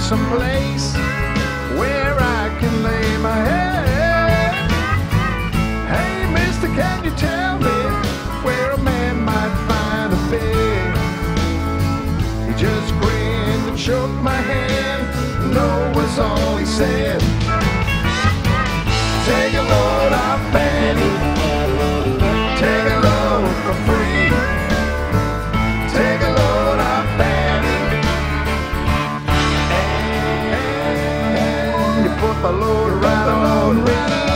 someplace where I can lay my head. Hey, mister, can you tell me where a man might find a bed? He just grinned and shook my hand. No was all he said. Take a load off Fanny, take a load for free. Take a load off Fanny, and you put the load right on me.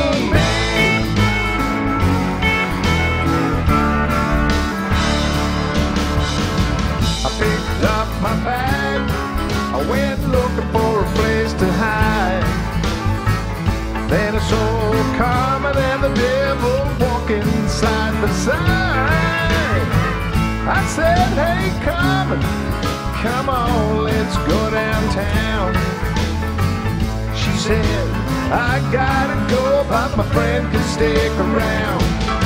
I picked up my bag, I went looking for a place to hide. Then I saw Carmen and the devil walking side by side. I said, hey Carmen, come on, let's go downtown. She said, I gotta go, but my friend can stick around.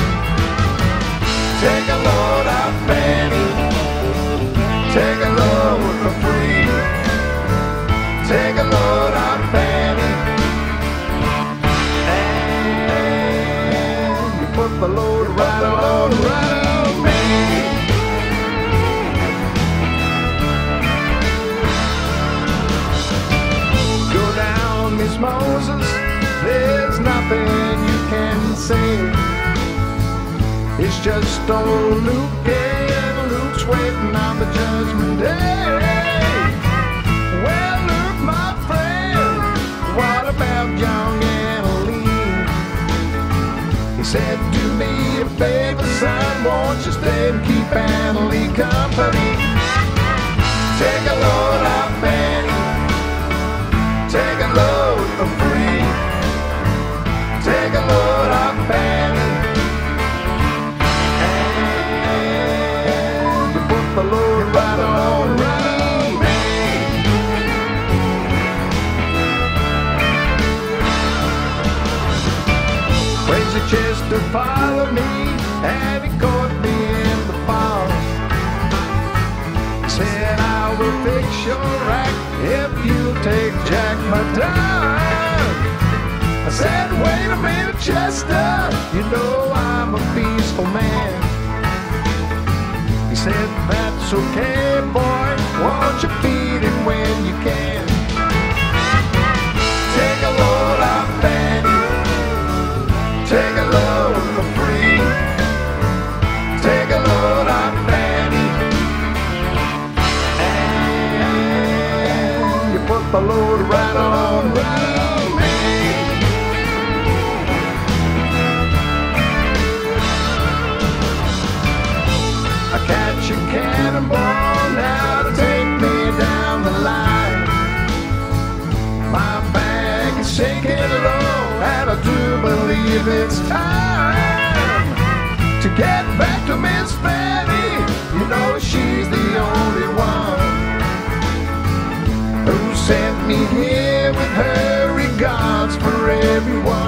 Take a load off Fanny, take a load for free. Take a load off Fanny, and you put the load right on me. Go down, Miss Moses, there's nothing you can say. It's just old Luke, and Luke's waiting on the judgment day. Well, Luke, my friend, what about young Annalee? He said, do me a favor, son, won't you stay and keep Annalee company? Take a load off Fanny, take a load for free. Take a load off Fanny, and you put the load right on me. Crazy Chester followed me, and he caught me in the fall. He said, I will fix your act if you take Jack my dime. I said, wait a minute, Chester, you know I'm a peaceful man. He said, that's okay, boy, won't you feed him when you can? Take a load off Fanny, take a load for free. Take a load off Fanny, and you put the load right on me. I catch a cannonball now to take me down the line. My bag is shaking low, and I do believe it's time to get back to Miss Fanny. You know she's the only one who sent me here with her regards for everyone.